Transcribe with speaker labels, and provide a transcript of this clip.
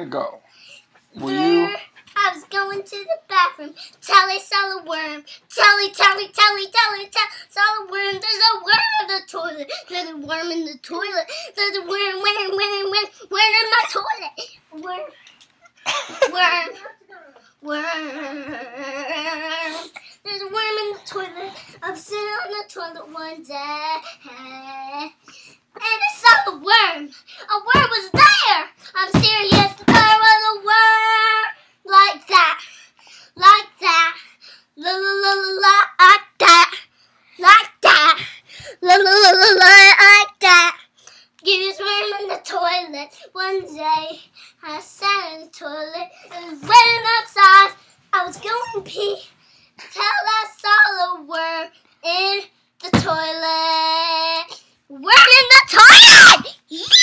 Speaker 1: go. Were you?
Speaker 2: I was going to the bathroom. Telly saw a worm. Telly, saw a worm. There's a worm in the toilet. There's a worm in the toilet. There's a worm in my toilet. Worm. There's a worm in the toilet. I was sitting on the toilet one day, and I saw a worm. A worm was there. I'm serious. There was a worm. Like that, like that, la la la la la, like that. Get worm in the toilet. One day, I sat in the toilet and went outside. I was going to pee till I saw a worm in the toilet. Worm in the toilet!